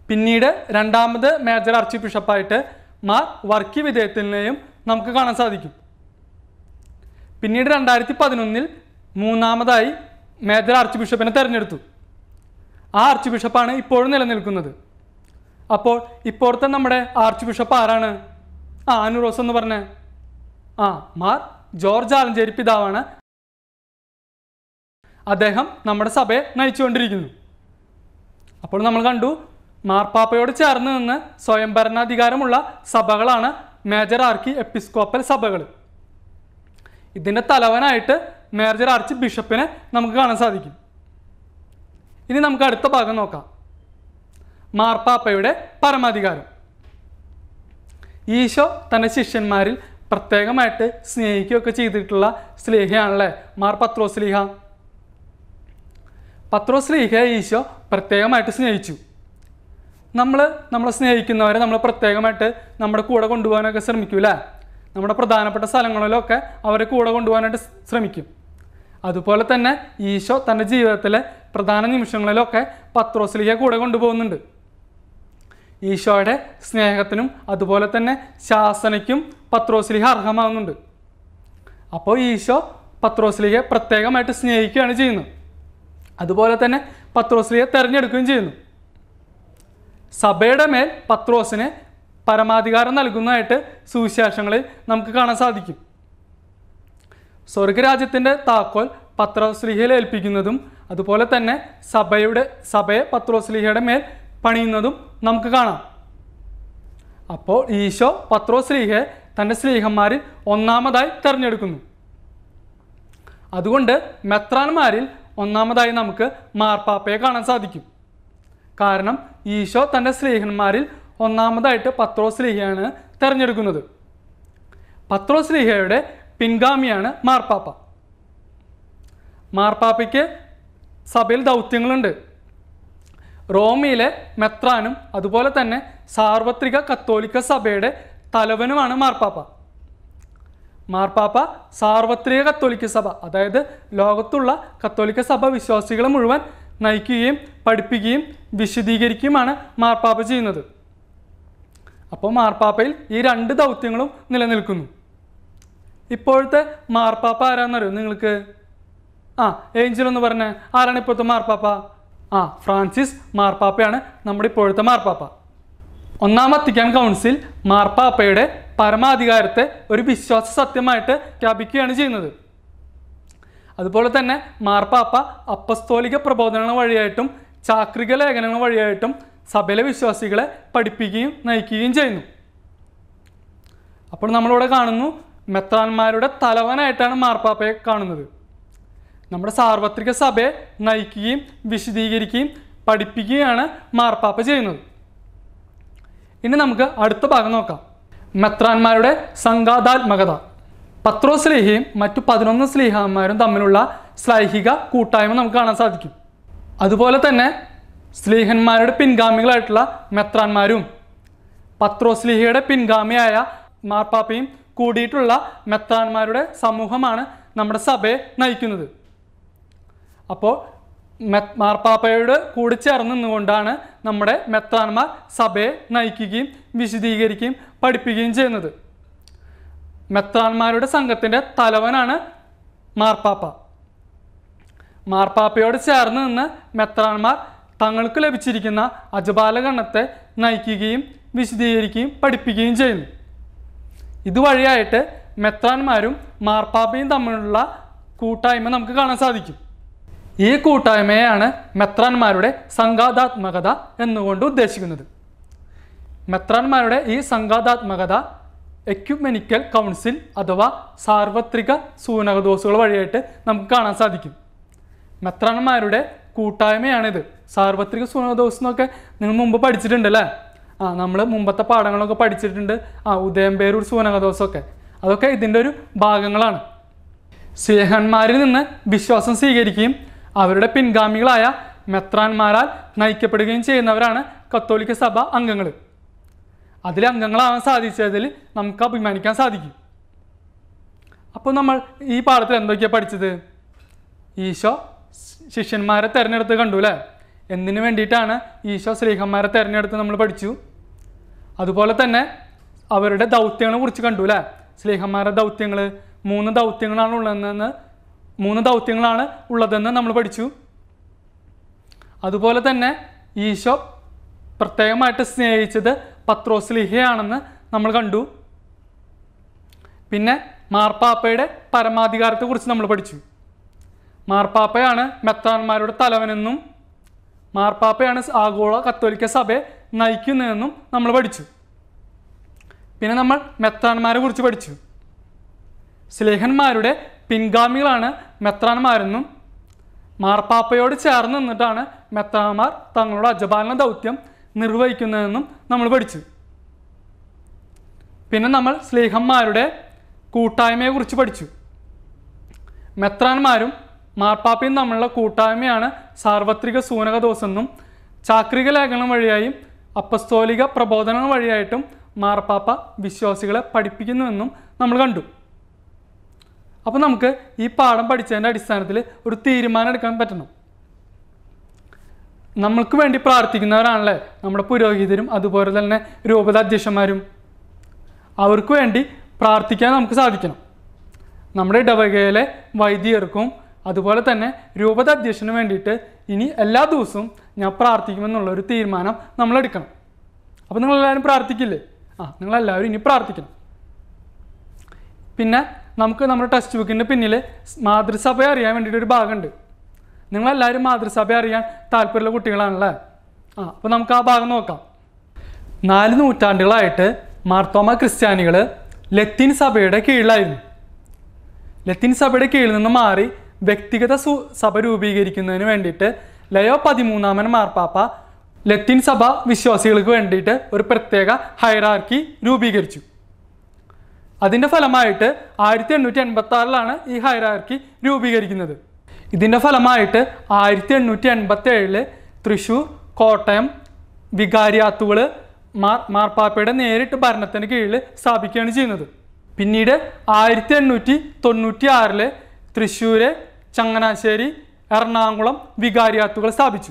പിന്നീട് രണ്ടാമത് മേജർ ആർച്ച് ബിഷപ്പായിട്ട് മാർ വർക്കി വിധേയത്തിനെയും നമുക്ക് കാണാൻ സാധിക്കും. പിന്നീട് രണ്ടായിരത്തി പതിനൊന്നിൽ മൂന്നാമതായി മേജർ ആർച്ച് ബിഷപ്പിനെ തിരഞ്ഞെടുത്തു. ആ ആർച്ച് ബിഷപ്പാണ് ഇപ്പോഴും നിലനിൽക്കുന്നത്. അപ്പോൾ ഇപ്പോഴത്തെ നമ്മുടെ ആർച്ച് ബിഷപ്പ് ആരാണ്? ആ അനുറോസ് എന്ന് പറഞ്ഞ ആ മാർ ജോർജ് ആലഞ്ചേരി പിതാവാണ്. അദ്ദേഹം നമ്മുടെ സഭയെ നയിച്ചുകൊണ്ടിരിക്കുന്നു. അപ്പോൾ നമ്മൾ കണ്ടു, മാർപ്പാപ്പയോട് ചേർന്ന് നിന്ന് സ്വയംഭരണാധികാരമുള്ള സഭകളാണ് മേജർ ആർക്കി എപ്പിസ്കോപ്പൽ സഭകൾ. ഇതിൻ്റെ തലവനായിട്ട് മേജർ ആർച്ച് ബിഷപ്പിനെ നമുക്ക് കാണാൻ സാധിക്കും. ഇനി നമുക്ക് അടുത്ത ഭാഗം നോക്കാം. മാർപ്പാപ്പയുടെ പരമാധികാരം. ഈശോ തൻ്റെ ശിഷ്യന്മാരിൽ പ്രത്യേകമായിട്ട് സ്നേഹിക്കുകയൊക്കെ ചെയ്തിട്ടുള്ള സ്ലീഹയാണല്ലേ മാർ പത്രോസ് ലീഹ. പത്രോസ് ലീഹയെ ഈശോ പ്രത്യേകമായിട്ട് സ്നേഹിച്ചു. നമ്മൾ നമ്മളെ സ്നേഹിക്കുന്നവരെ നമ്മൾ പ്രത്യേകമായിട്ട് നമ്മുടെ കൂടെ കൊണ്ടുപോകാനൊക്കെ ശ്രമിക്കൂലേ. നമ്മുടെ പ്രധാനപ്പെട്ട സ്ഥലങ്ങളിലൊക്കെ അവരെ കൂടെ കൊണ്ടുപോകാനായിട്ട് ശ്രമിക്കും. അതുപോലെ തന്നെ ഈശോ തൻ്റെ ജീവിതത്തിലെ പ്രധാന നിമിഷങ്ങളിലൊക്കെ പത്രോസ് ലീഹയെ കൂടെ കൊണ്ടുപോകുന്നുണ്ട്. ഈശോയുടെ സ്നേഹത്തിനും അതുപോലെ തന്നെ ശാസനയ്ക്കും പത്രോസ് ലീഹ അർഹമാകുന്നുണ്ട്. അപ്പോൾ ഈശോ പത്രോസ് ലീഹയെ പ്രത്യേകമായിട്ട് സ്നേഹിക്കുകയാണ് ചെയ്യുന്നത്. അതുപോലെ തന്നെ പത്രോസ് ലീഹയെ തിരഞ്ഞെടുക്കുകയും ചെയ്യുന്നു. സഭയുടെ മേൽ പത്രോസിന് പരമാധികാരം നൽകുന്നതായിട്ട് സുവിശേഷങ്ങളിൽ നമുക്ക് കാണാൻ സാധിക്കും. സ്വർഗരാജ്യത്തിൻ്റെ താക്കോൽ പത്രോസ് ലീഹയിൽ ഏൽപ്പിക്കുന്നതും അതുപോലെ തന്നെ സഭയുടെ സഭയെ പത്രോസ് ലീഹയുടെ മേൽ പണിയുന്നതും നമുക്ക് കാണാം. അപ്പോൾ ഈശോ പത്രോസ് ലീഹയെ തൻ്റെ സ്ലീഹന്മാരിൽ ഒന്നാമതായി തിരഞ്ഞെടുക്കുന്നു. അതുകൊണ്ട് മെത്രാന്മാരിൽ ഒന്നാമതായി നമുക്ക് മാർപ്പാപ്പയെ കാണാൻ സാധിക്കും. കാരണം ഈശോ തൻ്റെ സ്ലീഹന്മാരിൽ ഒന്നാമതായിട്ട് പത്രോസ് ലീഹയാണ് തിരഞ്ഞെടുക്കുന്നത്. പത്രോസ് ലീഹയുടെ പിൻഗാമിയാണ് മാർപ്പാപ്പ. മാർപ്പാപ്പയ്ക്ക് സഭയിൽ ദൗത്യങ്ങളുണ്ട്. റോമിലെ മെത്രാനും അതുപോലെ തന്നെ സാർവത്രിക കത്തോലിക്ക സഭയുടെ തലവനുമാണ് മാർപ്പാപ്പ. മാർപ്പാപ്പ സാർവത്രിക കത്തോലിക്ക സഭ, അതായത് ലോകത്തുള്ള കത്തോലിക്ക സഭ വിശ്വാസികളെ മുഴുവൻ നയിക്കുകയും പഠിപ്പിക്കുകയും വിശദീകരിക്കുകയുമാണ് മാർപ്പാപ്പ ചെയ്യുന്നത്. അപ്പോൾ മാർപ്പാപ്പയിൽ ഈ രണ്ട് ദൗത്യങ്ങളും നിലനിൽക്കുന്നു. ഇപ്പോഴത്തെ മാർപ്പാപ്പ ആരാന്നറിയോ നിങ്ങൾക്ക്? ആ ഏഞ്ചൽ എന്ന് പറഞ്ഞ ആരാണ് ഇപ്പോഴത്തെ മാർപ്പാപ്പ? ആ ഫ്രാൻസിസ് മാർപ്പാപ്പയാണ് നമ്മുടെ ഇപ്പോഴത്തെ മാർപ്പാപ്പ. ഒന്നാം വത്തിക്കാൻ കൗൺസിൽ മാർപ്പാപ്പയുടെ പരമാധികാരത്തെ ഒരു വിശ്വാസ സത്യമായിട്ട് സ്ഥാപിക്കുകയാണ് ചെയ്യുന്നത്. അതുപോലെ തന്നെ മാർപ്പാപ്പ അപ്പസ്തോലിക പ്രബോധനങ്ങൾ വഴിയായിട്ടും ചാക്രിക ലേഖനങ്ങൾ വഴിയായിട്ടും സഭയിലെ വിശ്വാസികളെ പഠിപ്പിക്കുകയും നയിക്കുകയും ചെയ്യുന്നു. അപ്പോൾ നമ്മളിവിടെ കാണുന്നു, മെത്രാന്മാരുടെ തലവനായിട്ടാണ് മാർപ്പാപ്പയെ കാണുന്നത്. നമ്മുടെ സാർവത്രിക സഭയെ നയിക്കുകയും വിശദീകരിക്കുകയും പഠിപ്പിക്കുകയാണ് മാർപ്പാപ്പ ചെയ്യുന്നത്. ഇനി നമുക്ക് അടുത്ത ഭാഗം നോക്കാം. മെത്രാന്മാരുടെ സംഘാതാത്മകത. പത്രോസ് സ്ലീഹയും മറ്റു പതിനൊന്ന് സ്ലീഹന്മാരും തമ്മിലുള്ള ശ്ലൈഹിക കൂട്ടായ്മ നമുക്ക് കാണാൻ സാധിക്കും. അതുപോലെ തന്നെ സ്ലീഹന്മാരുടെ പിൻഗാമികളായിട്ടുള്ള മെത്രാന്മാരും പത്രോസ് സ്ലീഹയുടെ പിൻഗാമിയായ മാർപ്പാപ്പയും കൂടിയിട്ടുള്ള മെത്രാന്മാരുടെ സമൂഹമാണ് നമ്മുടെ സഭയെ നയിക്കുന്നത്. അപ്പോൾ മെ മാർപ്പാപ്പയോട് കൂടി ചേർന്ന് നിന്നുകൊണ്ടാണ് നമ്മുടെ മെത്രാന്മാർ സഭയെ നയിക്കുകയും വിശദീകരിക്കുകയും പഠിപ്പിക്കുകയും ചെയ്യുന്നത്. മെത്രാന്മാരുടെ സംഘത്തിൻ്റെ തലവനാണ് മാർപ്പാപ്പ. മാർപ്പാപ്പയോട് ചേർന്ന് നിന്ന് മെത്രാന്മാർ തങ്ങൾക്ക് ലഭിച്ചിരിക്കുന്ന അജപാലഗണത്തെ നയിക്കുകയും വിശദീകരിക്കുകയും പഠിപ്പിക്കുകയും ചെയ്യുന്നു. ഇതുവഴിയായിട്ട് മെത്രാന്മാരും മാർപ്പാപ്പയും തമ്മിലുള്ള കൂട്ടായ്മ നമുക്ക് കാണാൻ സാധിക്കും. ഈ കൂട്ടായ്മയാണ് മെത്രാന്മാരുടെ സംഘാതാത്മകത എന്നുകൊണ്ട് ഉദ്ദേശിക്കുന്നത്. മെത്രാന്മാരുടെ ഈ സംഘാതാത്മകത എക്യുമെനിക്കൽ കൗൺസിൽ അഥവാ സാർവത്രിക സൂനകദോസുകൾ വഴിയായിട്ട് നമുക്ക് കാണാൻ സാധിക്കും. മെത്രാന്മാരുടെ കൂട്ടായ്മയാണിത്. സാർവത്രിക സൂനകദോസ് എന്നൊക്കെ നിങ്ങൾ മുമ്പ് പഠിച്ചിട്ടുണ്ട് അല്ലേ? ആ നമ്മൾ മുമ്പത്തെ പാഠങ്ങളൊക്കെ പഠിച്ചിട്ടുണ്ട്. ആ ഉദയംപേരൂർ സൂനകദോസൊക്കെ അതൊക്കെ ഇതിൻ്റെ ഒരു ഭാഗങ്ങളാണ്. സ്നേഹന്മാരിൽ നിന്ന് വിശ്വാസം സ്വീകരിക്കുകയും അവരുടെ പിൻഗാമികളായ മെത്രാന്മാരാൽ നയിക്കപ്പെടുകയും ചെയ്യുന്നവരാണ് കത്തോലിക്ക സഭ അംഗങ്ങൾ. അതിൽ അംഗങ്ങളാവാൻ സാധിച്ചതിൽ നമുക്ക് അഭിമാനിക്കാൻ സാധിക്കും. അപ്പോൾ നമ്മൾ ഈ പാഠത്തിൽ എന്തൊക്കെയാണ് പഠിച്ചത്? ഈശോ ശിഷ്യന്മാരെ തിരഞ്ഞെടുത്ത് കണ്ടു അല്ലേ? എന്തിനു വേണ്ടിയിട്ടാണ് ഈശോ സ്ലീഹന്മാരെ തിരഞ്ഞെടുത്ത് നമ്മൾ പഠിച്ചു. അതുപോലെ തന്നെ അവരുടെ ദൗത്യങ്ങളെ കുറിച്ച് കണ്ടു അല്ലേ. സ്ലീഹന്മാരുടെ ദൗത്യങ്ങൾ മൂന്ന് ദൗത്യങ്ങളാണ് ഉള്ളതെന്ന് മൂന്ന് ദൗത്യങ്ങളാണ് ഉള്ളതെന്ന് നമ്മൾ പഠിച്ചു. അതുപോലെ തന്നെ ഈശോ പ്രത്യേകമായിട്ട് സ്നേഹിച്ചത് പത്രോസ് സ്ലീഹയാണെന്ന് നമ്മൾ കണ്ടു. പിന്നെ മാർപ്പാപ്പയുടെ പരമാധികാരത്തെക്കുറിച്ച് നമ്മൾ പഠിച്ചു. മാർപ്പാപ്പയാണ് മെത്രാന്മാരുടെ തലവനെന്നും മാർപ്പാപ്പയാണ് ആഗോള കത്തോലിക്ക സഭയെ നയിക്കുന്നതെന്നും നമ്മൾ പഠിച്ചു. പിന്നെ നമ്മൾ മെത്രാന്മാരെ കുറിച്ച് പഠിച്ചു. സ്ലേഹന്മാരുടെ പിൻഗാമികളാണ് മെത്രാന്മാരെന്നും മാർപ്പാപ്പയോട് ചേർന്ന് നിന്നിട്ടാണ് മെത്രാന്മാർ തങ്ങളുടെ അജപാലന ദൗത്യം നിർവഹിക്കുന്നതെന്നും നമ്മൾ പഠിച്ചു. പിന്നെ നമ്മൾ സ്ലേഹന്മാരുടെ കൂട്ടായ്മയെക്കുറിച്ച് പഠിച്ചു. മെത്രാന്മാരും മാർപ്പാപ്പയും തമ്മിലുള്ള കൂട്ടായ്മയാണ് സാർവത്രിക സൂനകദോസെന്നും ചാക്രിക ലേഖനം വഴിയായും അപ്പസ്തോലിക പ്രബോധനങ്ങൾ വഴിയായിട്ടും മാർപ്പാപ്പ വിശ്വാസികളെ പഠിപ്പിക്കുന്നുവെന്നും നമ്മൾ കണ്ടു. അപ്പോൾ നമുക്ക് ഈ പാഠം പഠിച്ചതിൻ്റെ അടിസ്ഥാനത്തിൽ ഒരു തീരുമാനം എടുക്കാൻ പറ്റണം. നമ്മൾക്ക് വേണ്ടി പ്രാർത്ഥിക്കുന്നവരാണല്ലേ നമ്മുടെ പുരോഹിതരും അതുപോലെ തന്നെ രൂപത അധ്യക്ഷന്മാരും. അവർക്ക് വേണ്ടി പ്രാർത്ഥിക്കാൻ നമുക്ക് സാധിക്കണം. നമ്മുടെ ഇടവകയിലെ വൈദികർക്കും അതുപോലെ തന്നെ രൂപത അധ്യക്ഷന് വേണ്ടിയിട്ട് ഇനി എല്ലാ ദിവസവും ഞാൻ പ്രാർത്ഥിക്കുമെന്നുള്ളൊരു തീരുമാനം നമ്മൾ എടുക്കണം. അപ്പോൾ നിങ്ങളെല്ലാവരും പ്രാർത്ഥിക്കില്ലേ? ആ നിങ്ങളെല്ലാവരും ഇനി പ്രാർത്ഥിക്കണം. പിന്നെ നമുക്ക് നമ്മുടെ ടെക്സ്റ്റ് ബുക്കിൻ്റെ പിന്നിൽ മാതൃസഭയെ അറിയാൻ വേണ്ടിയിട്ടൊരു ഭാഗമുണ്ട്. നിങ്ങളെല്ലാവരും മാതൃസഭയെ അറിയാൻ താല്പര്യമുള്ള കുട്ടികളാണല്ലേ? ആ അപ്പോൾ നമുക്ക് ആ ഭാഗം നോക്കാം. നാല് നൂറ്റാണ്ടുകളായിട്ട് മാർത്തോമ ക്രിസ്ത്യാനികൾ ലത്തീൻ സഭയുടെ കീഴിലായിരുന്നു. ലത്തീൻ സഭയുടെ കീഴിൽ നിന്ന് മാറി വ്യക്തിഗത സു സഭ രൂപീകരിക്കുന്നതിന് വേണ്ടിയിട്ട് ലയോ പതിമൂന്നാമൻ മാർപ്പാപ്പ ലത്തീൻ സഭ വിശ്വാസികൾക്ക് വേണ്ടിയിട്ട് ഒരു പ്രത്യേക ഹൈറാർക്കി രൂപീകരിച്ചു. അതിൻ്റെ ഫലമായിട്ട് ആയിരത്തി എണ്ണൂറ്റി എൺപത്തി ആറിലാണ് ഈ ഹൈറാർക്കി രൂപീകരിക്കുന്നത്. ഇതിൻ്റെ ഫലമായിട്ട് ആയിരത്തി എണ്ണൂറ്റി എൺപത്തി ഏഴില് തൃശ്ശൂർ, കോട്ടയം വികാരിയാത്തുകൾ മാർ മാർപ്പാപ്പയുടെ നേരിട്ട് ഭരണത്തിന് കീഴിൽ സ്ഥാപിക്കുകയാണ് ചെയ്യുന്നത്. പിന്നീട് ആയിരത്തി എണ്ണൂറ്റി തൊണ്ണൂറ്റി ആറില് തൃശ്ശൂര്, ചങ്ങനാശ്ശേരി, എറണാകുളം വികാരിയാത്തുകൾ സ്ഥാപിച്ചു.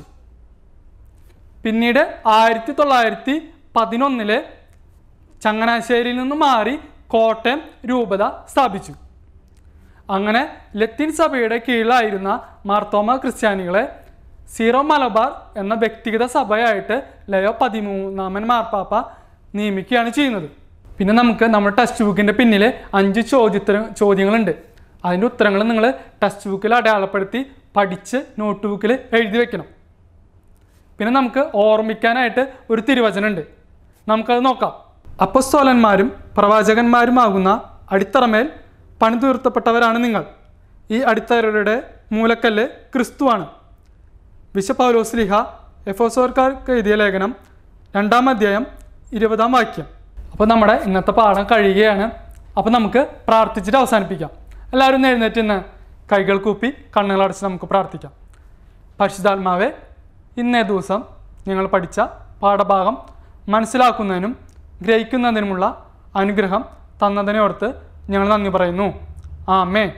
പിന്നീട് ആയിരത്തി തൊള്ളായിരത്തി പതിനൊന്നില് ചങ്ങനാശ്ശേരിയിൽ നിന്ന് മാറി കോട്ടയം രൂപത സ്ഥാപിച്ചു. അങ്ങനെ ലത്തീൻ സഭയുടെ കീഴിലായിരുന്ന മാർത്തോമ ക്രിസ്ത്യാനികളെ സീറോ മലബാർ എന്ന വ്യക്തിഗത സഭയായിട്ട് ലയോ പതിമൂന്നാമൻ മാർപ്പാപ്പ നിയമിക്കുകയാണ് ചെയ്യുന്നത്. പിന്നെ നമുക്ക് നമ്മുടെ ടെക്സ്റ്റ് ബുക്കിൻ്റെ പിന്നിൽ അഞ്ച് ചോദ്യോത്തര ചോദ്യങ്ങളുണ്ട്. അതിൻ്റെ ഉത്തരങ്ങൾ നിങ്ങൾ ടെക്സ്റ്റ് ബുക്കിൽ അടയാളപ്പെടുത്തി പഠിച്ച് നോട്ട് ബുക്കിൽ എഴുതി വെക്കണം. പിന്നെ നമുക്ക് ഓർമ്മിക്കാനായിട്ട് ഒരു തിരുവചനമുണ്ട്, നമുക്കത് നോക്കാം. അപ്പസ്തോലന്മാരും പ്രവാചകന്മാരുമാകുന്ന അടിത്തറമേൽ പണിതീർത്തപ്പെട്ടവരാണ് നിങ്ങൾ. ഈ അടിത്തറയുടെ മൂലക്കല്ല് ക്രിസ്തുവാണ്. വിശുദ്ധ പൗലോസ് ശ്ലീഹ എഫെസോസ്യർക്ക് എഴുതിയ ലേഖനം രണ്ടാം അധ്യായം ഇരുപതാം വാക്യം. അപ്പോൾ നമ്മുടെ ഇന്നത്തെ പാഠം കഴിയുകയാണ്. അപ്പോൾ നമുക്ക് പ്രാർത്ഥിച്ചിട്ട് അവസാനിപ്പിക്കാം. എല്ലാവരും എഴുന്നേറ്റ് ഇന്ന് കൈകൾ കൂപ്പി കണ്ണുകളടച്ച് നമുക്ക് പ്രാർത്ഥിക്കാം. പരിശുദ്ധാത്മാവേ, ഇന്നേ ദിവസം ഞങ്ങൾ പഠിച്ച പാഠഭാഗം മനസ്സിലാക്കുന്നതിനും ഗ്രഹിക്കുന്നതിനുമുള്ള അനുഗ്രഹം തന്നതിനോർത്ത് ഞങ്ങൾ നന്ദി പറയുന്നു. ആമേൻ.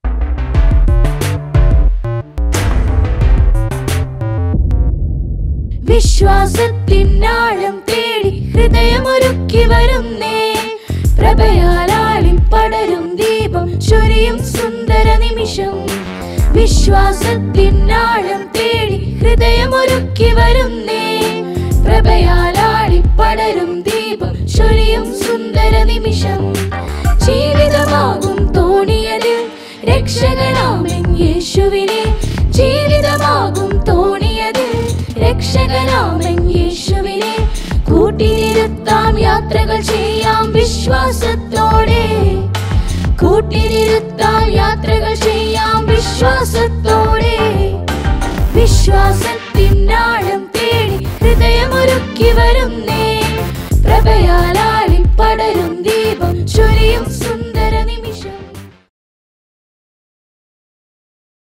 വിശ്വാസത്തിനാഴം തേടി ഹൃദയമൊരുക്കി വരുന്നേ, പ്രഭയാലാളി പടരും ദീപം ചൊരിയും സുന്ദര നിമിഷം. വിശ്വാസത്തിനാഴം തേടി ഹൃദയമൊരുക്കി വരുന്നേ, പ്രഭയാലാളി പടരും ദീപം ചൊരിയും സുന്ദര നിമിഷം. ജീവിതമാകും തോണിയതിൽ രക്ഷകനാമൻ യേശുവിനെ, ജീവിതമാകും തോണിയതിൽ രക്ഷകനാമൻ യേശുവിനെ. കൂട്ടിനിരുത്താം യാത്രകൾ ചെയ്യാം വിശ്വാസത്തോടെ, കൂട്ടിനിരുത്താം യാത്രകൾ ചെയ്യാം വിശ്വാസത്തോടെ. വിശ്വാസ